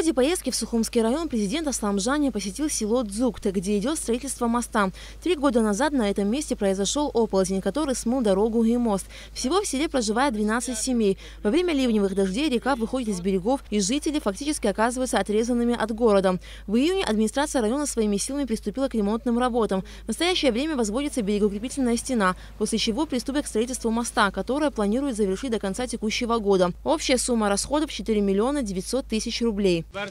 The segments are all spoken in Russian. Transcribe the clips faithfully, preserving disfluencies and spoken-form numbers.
ходе поездки в Сухумский район президент Аслан Бжания посетил село Дзукты, где идет строительство моста. Три года назад на этом месте произошел оползень, который смыл дорогу и мост. Всего в селе проживает двенадцать семей. Во время ливневых дождей река выходит из берегов, и жители фактически оказываются отрезанными от города. В июне администрация района своими силами приступила к ремонтным работам. В настоящее время возводится берегоукрепительная стена, после чего приступят к строительству моста, которое планируют завершить до конца текущего года. Общая сумма расходов четыре миллиона девятьсот тысяч рублей.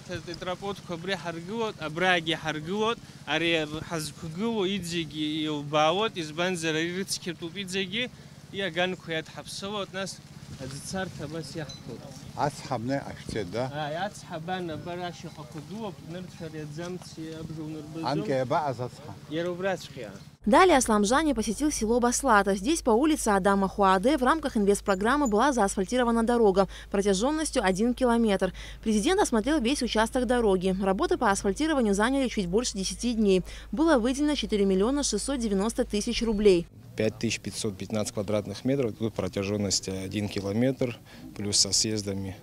Далее Аслан Бжания посетил село Баслата. Здесь по улице Адама Хуаде в рамках инвестпрограммы была заасфальтирована дорога протяженностью один километр. Президент осмотрел весь участок дороги. Работы по асфальтированию заняли чуть больше десяти дней. Было выделено четыре миллиона шестьсот девяносто тысяч рублей. пять тысяч пятьсот пятнадцать квадратных метров, тут протяженность один километр, плюс со съездами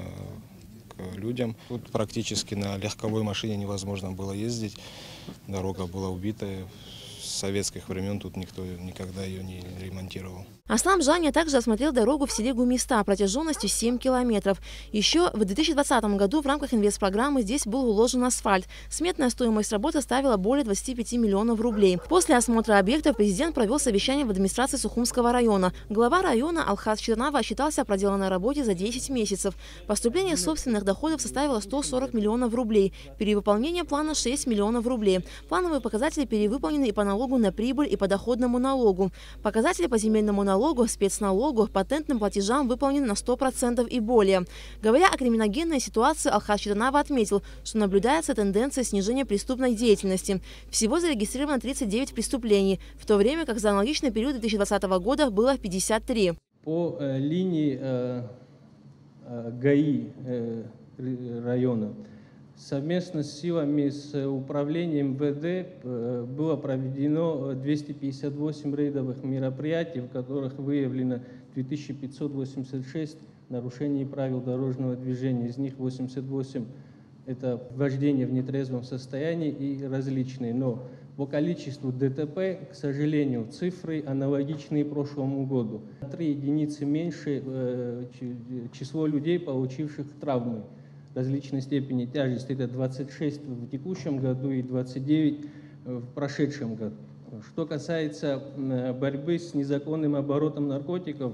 э, к людям. Тут практически на легковой машине невозможно было ездить, дорога была убитая. С советских времен тут никто никогда ее не ремонтировал. Аслан Бжания также осмотрел дорогу в селе Гумиста протяженностью семь километров. Еще в две тысячи двадцатом году в рамках инвестпрограммы здесь был уложен асфальт. Сметная стоимость работы составила более двадцати пяти миллионов рублей. После осмотра объектов президент провел совещание в администрации Сухумского района. Глава района Алхаз Читанава отчитался о проделанной работе за десять месяцев. Поступление собственных доходов составило сто сорок миллионов рублей. Перевыполнение плана шесть миллионов рублей. Плановые показатели перевыполнены и по налогу на прибыль, и по доходному налогу. Показатели по земельному налогу, налогу, спецналогу, патентным платежам выполнен на сто процентов и более. Говоря о криминогенной ситуации, Алхаз Читанава отметил, что наблюдается тенденция снижения преступной деятельности. Всего зарегистрировано тридцать девять преступлений, в то время как за аналогичный период две тысячи двадцатого года было пятьдесят три. По э, линии э, э, ГАИ э, района совместно с силами с управлением МВД было проведено двести пятьдесят восемь рейдовых мероприятий, в которых выявлено две тысячи пятьсот восемьдесят шесть нарушений правил дорожного движения. Из них восемьдесят восемь – это вождение в нетрезвом состоянии и различные. Но по количеству ДТП, к сожалению, цифры аналогичные прошлому году. На три единицы меньше число людей, получивших травмы различной степени тяжести, это двадцать шесть в текущем году и двадцать девять в прошедшем году. Что касается борьбы с незаконным оборотом наркотиков,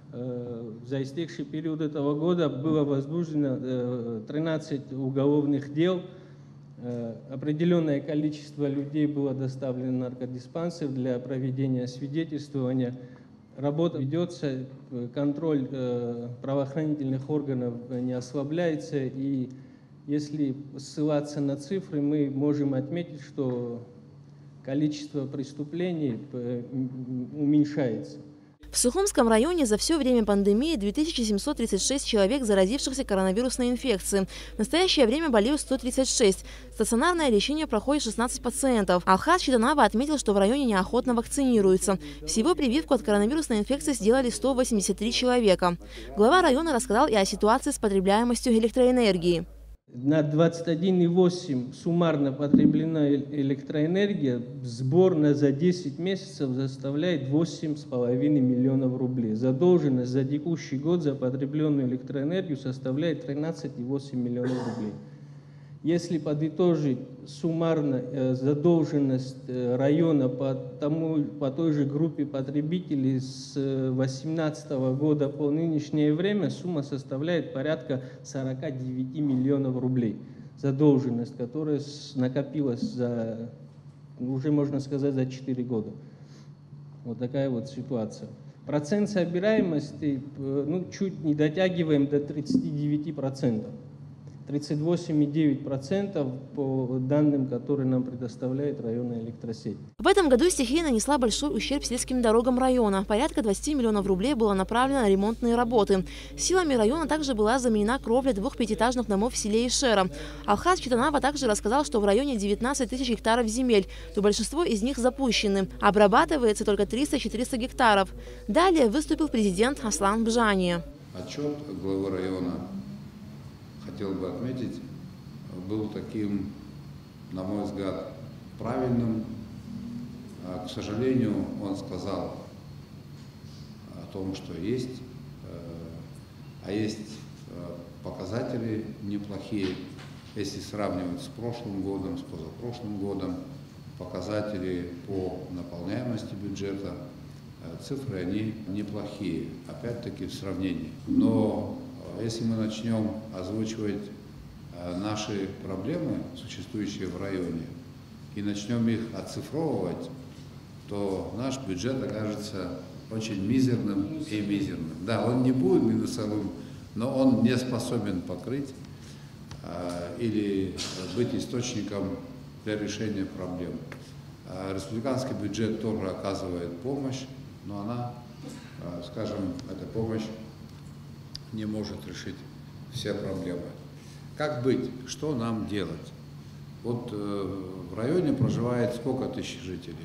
за истекший период этого года было возбуждено тринадцать уголовных дел. Определенное количество людей было доставлено в наркодиспансер для проведения освидетельствования. Работа ведется, контроль э, правоохранительных органов не ослабляется, и если ссылаться на цифры, мы можем отметить, что количество преступлений уменьшается. В Сухумском районе за все время пандемии две тысячи семьсот тридцать шесть человек, заразившихся коронавирусной инфекцией. В настоящее время болеют сто тридцать шесть. Стационарное лечение проходит шестнадцать пациентов. Алхаз Читанава отметил, что в районе неохотно вакцинируются. Всего прививку от коронавирусной инфекции сделали сто восемьдесят три человека. Глава района рассказал и о ситуации с потребляемостью электроэнергии. На двадцать один и восемь суммарно потреблена электроэнергия, сбор на за десять месяцев составляет восемь с половиной миллионов рублей. Задолженность за текущий год за потребленную электроэнергию составляет тринадцать и восемь миллионов рублей. Если подытожить суммарно задолженность района по, тому, по той же группе потребителей с две тысячи восемнадцатого года по нынешнее время, сумма составляет порядка сорока девяти миллионов рублей. Задолженность, которая накопилась за, уже можно сказать, за четыре года. Вот такая вот ситуация. Процент собираемости, ну, чуть не дотягиваем до тридцати девяти процентов. тридцать восемь и девять процентов по данным, которые нам предоставляет районная электросеть. В этом году стихия нанесла большой ущерб сельским дорогам района. Порядка двадцати миллионов рублей было направлено на ремонтные работы. Силами района также была заменена кровля двух пятиэтажных домов в селе Ишера. Алхаз Читанава также рассказал, что в районе девятнадцать тысяч гектаров земель, то большинство из них запущены. Обрабатывается только триста-четыреста гектаров. Далее выступил президент Аслан Бжания. Отчет главы района хотел бы отметить был таким, на мой взгляд, правильным. К сожалению, он сказал о том, что есть, а есть показатели неплохие, если сравнивать с прошлым годом, с позапрошлым годом, показатели по наполняемости бюджета, цифры они неплохие, опять-таки в сравнении. Но если мы начнем озвучивать наши проблемы, существующие в районе, и начнем их оцифровывать, то наш бюджет окажется очень мизерным и мизерным. Да, он не будет минусовым, но он не способен покрыть э, или быть источником для решения проблем. Э, республиканский бюджет тоже оказывает помощь, но она, э, скажем, эта помощь не может решить все проблемы. Как быть? Что нам делать? Вот э, в районе проживает сколько тысяч жителей?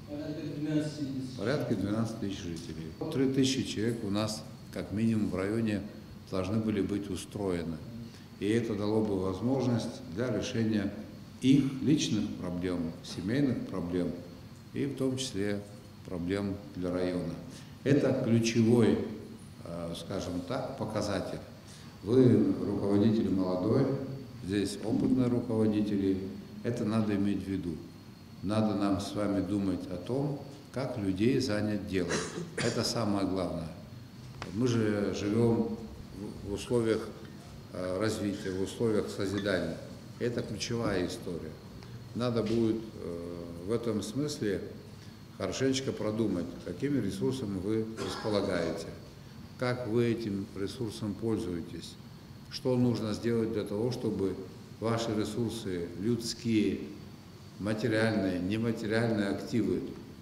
Порядка двенадцати тысяч жителей. Три тысячи человек у нас, как минимум, в районе должны были быть устроены. И это дало бы возможность для решения их личных проблем, семейных проблем, и в том числе проблем для района. Это ключевой, скажем так, показатель. Вы руководитель молодой, здесь опытные руководители, это надо иметь в виду. Надо нам с вами думать о том, как людей занять делом. Это самое главное. Мы же живем в условиях развития, в условиях созидания. Это ключевая история. Надо будет в этом смысле хорошенечко продумать, какими ресурсами вы располагаете, как вы этим ресурсом пользуетесь, что нужно сделать для того, чтобы ваши ресурсы, людские, материальные, нематериальные активы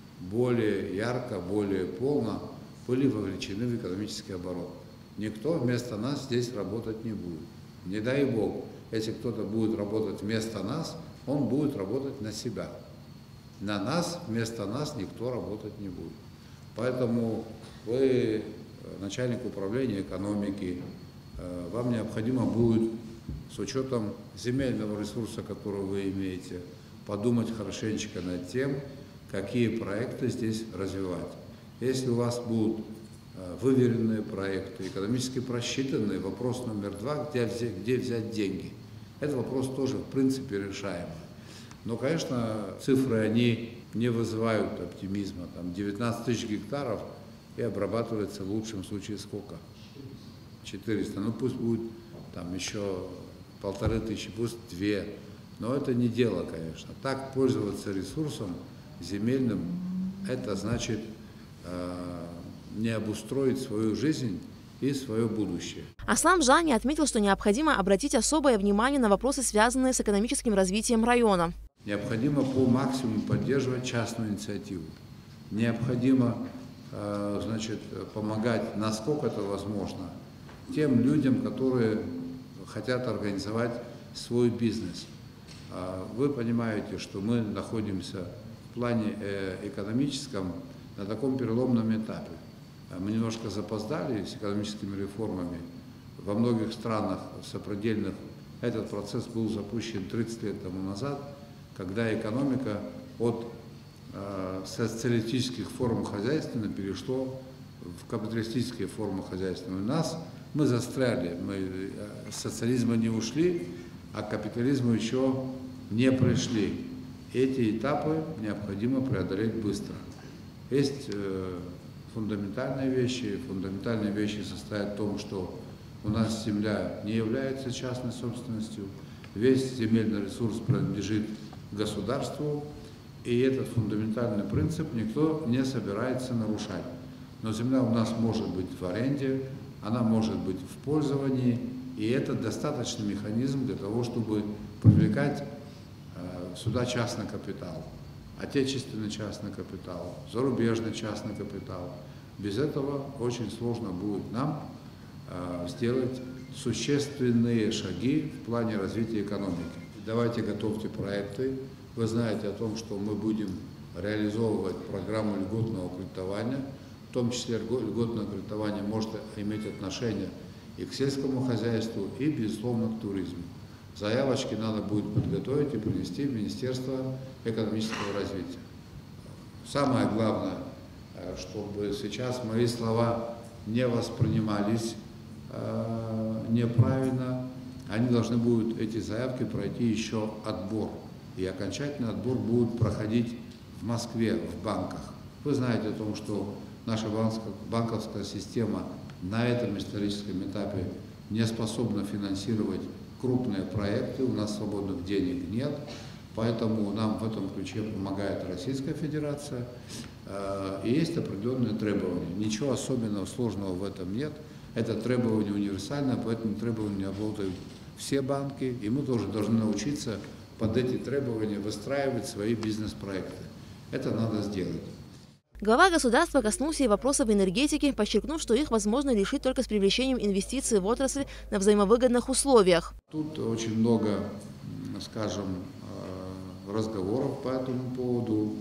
более ярко, более полно были вовлечены в экономический оборот. Никто вместо нас здесь работать не будет. Не дай Бог, если кто-то будет работать вместо нас, он будет работать на себя. На нас, вместо нас никто работать не будет. Поэтому вы, начальник управления экономики, вам необходимо будет с учетом земельного ресурса, который вы имеете, подумать хорошенечко над тем, какие проекты здесь развивать. Если у вас будут выверенные проекты, экономически просчитанные, вопрос номер два, где взять, где взять деньги. Этот вопрос тоже, в принципе, решаемый. Но, конечно, цифры, они не вызывают оптимизма. Там девятнадцать тысяч гектаров и обрабатывается в лучшем случае сколько? четыреста. Ну, пусть будет там еще полторы тысячи, пусть две. Но это не дело, конечно. Так пользоваться ресурсом земельным, это значит э, не обустроить свою жизнь и свое будущее. Аслан Жани отметил, что необходимо обратить особое внимание на вопросы, связанные с экономическим развитием района. Необходимо по максимуму поддерживать частную инициативу. Необходимо э, значит, помогать, насколько это возможно, тем людям, которые хотят организовать свой бизнес. Вы понимаете, что мы находимся в плане экономическом на таком переломном этапе. Мы немножко запоздали с экономическими реформами. Во многих странах сопредельных этот процесс был запущен тридцать лет тому назад, когда экономика от социалистических форм хозяйствования перешло в капиталистические формы хозяйствования. У нас мы застряли, мы с социализма не ушли, а к капитализму еще не пришли. Эти этапы необходимо преодолеть быстро. Есть э, фундаментальные вещи. Фундаментальные вещи состоят в том, что у нас земля не является частной собственностью, весь земельный ресурс принадлежит государству, и этот фундаментальный принцип никто не собирается нарушать. Но земля у нас может быть в аренде, она может быть в пользовании, и это достаточный механизм для того, чтобы привлекать э, сюда частный капитал, отечественный частный капитал, зарубежный частный капитал. Без этого очень сложно будет нам э, сделать существенные шаги в плане развития экономики. Давайте готовьте проекты. Вы знаете о том, что мы будем реализовывать программу льготного кредитования. В том числе льготное кредитование может иметь отношение и к сельскому хозяйству, и, безусловно, к туризму. заявочки надо будет подготовить и принести в Министерство экономического развития. Самое главное, чтобы сейчас мои слова не воспринимались э, неправильно, они должны будут, эти заявки, пройти еще отбор. И окончательный отбор будет проходить в Москве, в банках. Вы знаете о том, что наша банковская система на этом историческом этапе не способна финансировать крупные проекты, у нас свободных денег нет, поэтому нам в этом ключе помогает Российская Федерация. И есть определенные требования. Ничего особенного, сложного в этом нет. Это требование универсальное, поэтому требования обладают все банки, и мы тоже должны научиться под эти требования выстраивать свои бизнес-проекты. Это надо сделать. Глава государства коснулся и вопросов энергетики, подчеркнув, что их возможно решить только с привлечением инвестиций в отрасль на взаимовыгодных условиях. Тут очень много, скажем, разговоров по этому поводу.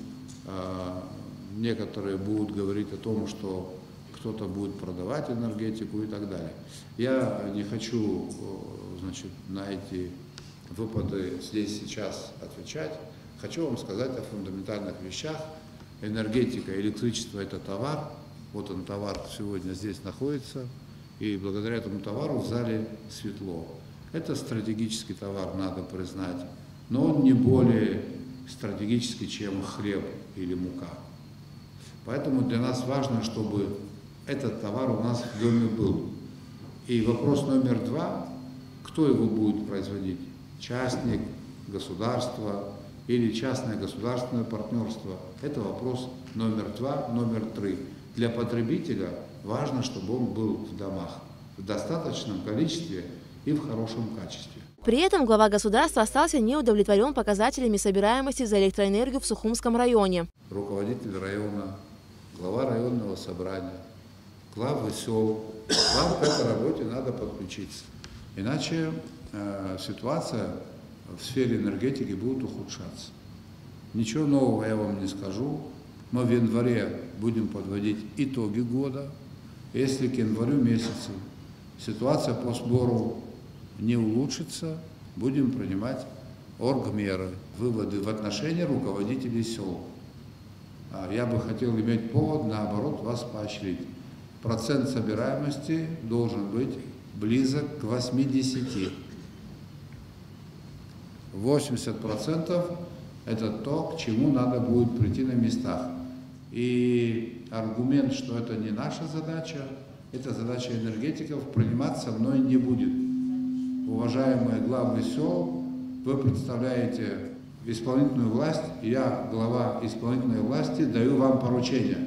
Некоторые будут говорить о том, что кто-то будет продавать энергетику и так далее. Я не хочу, значит, на эти выпады здесь сейчас отвечать. Хочу вам сказать о фундаментальных вещах. Энергетика, электричество – это товар. Вот он, товар, сегодня здесь находится. И благодаря этому товару в зале светло. Это стратегический товар, надо признать. Но он не более стратегический, чем хлеб или мука. Поэтому для нас важно, чтобы этот товар у нас в доме был. И вопрос номер два – кто его будет производить? Частник, государство или частное государственное партнерство? Это вопрос номер два, номер три. Для потребителя важно, чтобы он был в домах в достаточном количестве и в хорошем качестве. При этом глава государства остался не удовлетворен показателями собираемости за электроэнергию в Сухумском районе. Руководитель района, глава районного собрания, главы сел, вам к этой работе надо подключиться. Иначе э, ситуация в сфере энергетики будет ухудшаться. Ничего нового я вам не скажу. Мы в январе будем подводить итоги года. Если к январю месяцу ситуация по сбору не улучшится, будем принимать оргмеры, выводы в отношении руководителей сел. Я бы хотел иметь повод, наоборот, вас поощрить. Процент собираемости должен быть близок к восьмидесяти. восемьдесят процентов это то, к чему надо будет прийти на местах. И аргумент, что это не наша задача, это задача энергетиков, приниматься мной не будет. Уважаемые главы сел, вы представляете исполнительную власть, я, глава исполнительной власти, даю вам поручение.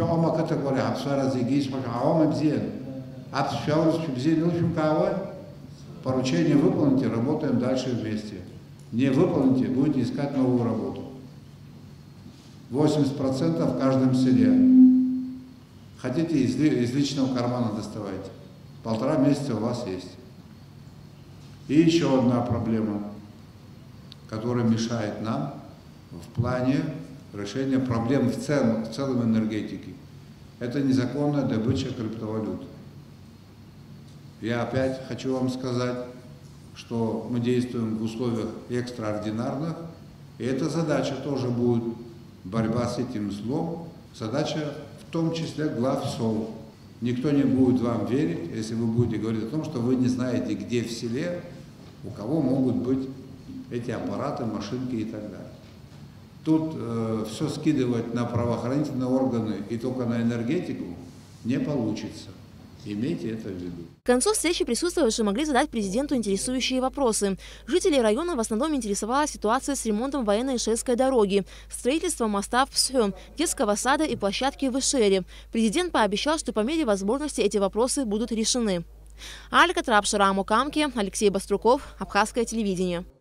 Поручение выполните, работаем дальше вместе. Не выполните, будете искать новую работу. восемьдесят процентов в каждом селе. Хотите, из, из личного кармана доставайте. Полтора месяца у вас есть. И еще одна проблема, которая мешает нам в плане решения проблем в целом, в целом энергетики. Это незаконная добыча криптовалют. Я опять хочу вам сказать, что мы действуем в условиях экстраординарных, и эта задача тоже будет борьба с этим злом, задача в том числе глав сел. Никто не будет вам верить, если вы будете говорить о том, что вы не знаете, где в селе, у кого могут быть эти аппараты, машинки и так далее. Тут э, все скидывать на правоохранительные органы и только на энергетику не получится. Имейте это в виду. К концу встречи присутствующие могли задать президенту интересующие вопросы. Жителей района в основном интересовала ситуация с ремонтом военно-ишельской дороги, строительством моста в Псхё, детского сада и площадки в Ишере. Президент пообещал, что по мере возможности эти вопросы будут решены. Алька Трапшира Амукамки, Алексей Баструков, Абхазское телевидение.